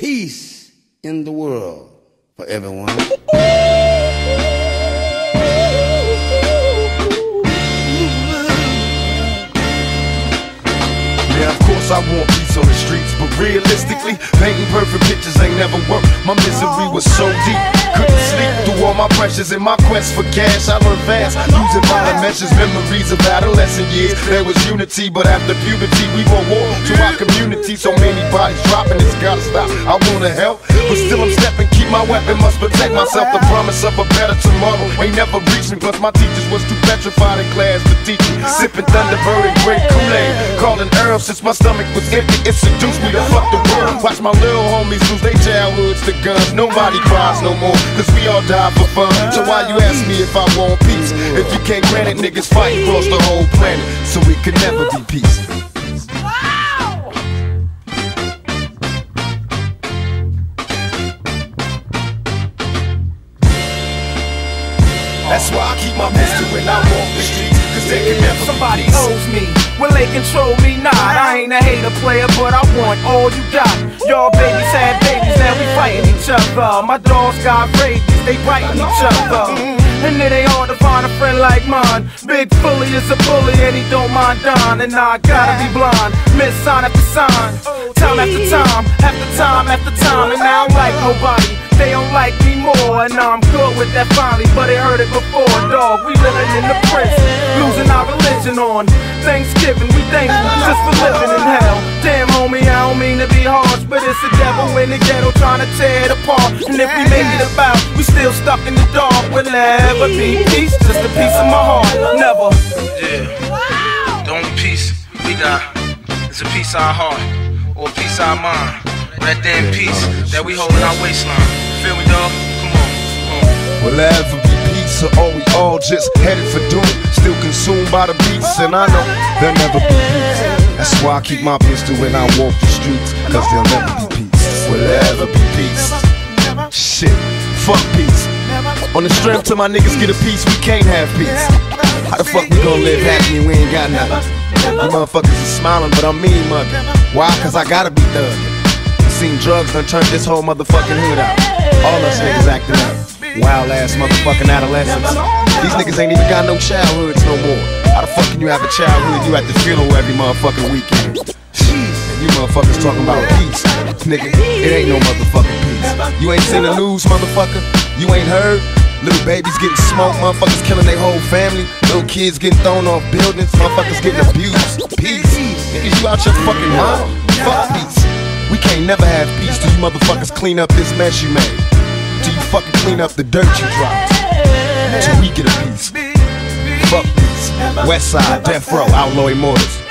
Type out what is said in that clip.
peace in the world for everyone. Yeah, of course I want peace on the streets, but realistically, painting perfect pictures ain't never worked. My misery was so deep, couldn't sleep through all my pressures. In my quest for cash, I learned fast, using violent measures, memories of adolescent years. There was unity, but after puberty, we brought war to our community. So many bodies dropping, it's gotta stop. I wanna help, but still I'm stepping, keep my weapon, must protect myself. The promise of a better tomorrow ain't never reached me. Plus my teachers was too petrified in class to teach me. Sipping Thunderbird and great Kool-Aid, calling herbs since my stomach was empty. It seduced me to fuck the world. Watch my little homies lose their childhoods to guns. Nobody cries no more, cause we all die for fun. So why you ask me if I want peace? If you can't grant it, niggas fight across the whole planet, so we could never be peace. That's why I keep my pistol when I walk the streets, cause they can never somebody owes me, will they control me? Nah, I ain't a hater player, but I want all you got. Y'all babies had babies, now we fighting each other. My dogs got rabies, they biting each other. And it ain't hard to find a friend like mine. Big Fully is a bully and he don't mind dying. And I gotta be blind, miss sign after sign, time after time, after time after time. And I don't like nobody, they don't like me more. And I'm good with that finally, but they heard it before. Dog, we living in the prison, losing our religion on Thanksgiving. We thankful just for living in hell. Damn homie, I don't mean to be harsh, but it's the devil in the ghetto trying to tear it apart. And if we make it about, we still stuck in the dark. We'll never be peace, just a piece of my heart. Never. Yeah. The only peace we got is a piece of our heart, or a piece of our mind. That damn peace that we hold in our waistline. Feel me, dog? Come on. Will there ever be peace, or are we all just headed for doom? Still consumed by the beats, and I know there'll never be peace. That's why I keep my pistol when I walk the streets, cause there'll never be peace. Will there ever be peace? Shit, fuck peace. On the strength till my niggas get a piece, we can't have peace. How the fuck we gon' live happy and we ain't got nothing? You motherfuckers are smiling, but I'm mean mugging. Why? Cause I gotta be thugging. Seen drugs done turned this whole motherfucking hood out. All us niggas acting up, wild ass motherfucking adolescents. These niggas ain't even got no childhoods no more. How the fuck can you have a childhood? You at the funeral every motherfucking weekend. And you motherfuckers talking about peace. Nigga, it ain't no motherfucking peace. You ain't seen the news, motherfucker? You ain't heard? Little babies getting smoked, motherfuckers killing their whole family. Little kids getting thrown off buildings, motherfuckers getting abused. Peace. Niggas, you out your fucking mind? Fuck peace. We can't never have peace till you motherfuckers clean up this mess you made. Till you fucking clean up the dirt you dropped. Till we get a piece. Fuck peace. Westside, Death Row, Outlaw Immortals.